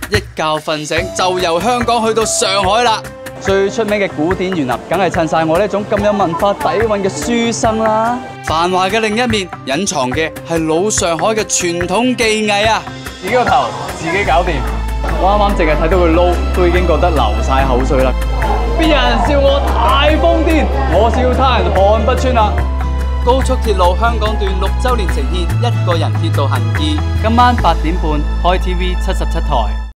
一覺瞓醒就由香港去到上海啦。最出名嘅古典園林，梗係襯晒我呢種咁有文化底蘊嘅書生啦。繁華嘅另一面，隱藏嘅係老上海嘅傳統技藝啊！自己個頭自己搞掂，我啱啱淨係睇到佢撈，都已經覺得流晒口水啦。邊有人笑我太瘋癲，我笑他人看不穿啦！高速鐵路香港段6週年呈現一個人鐵道行義，今晚8點半開 TV77台。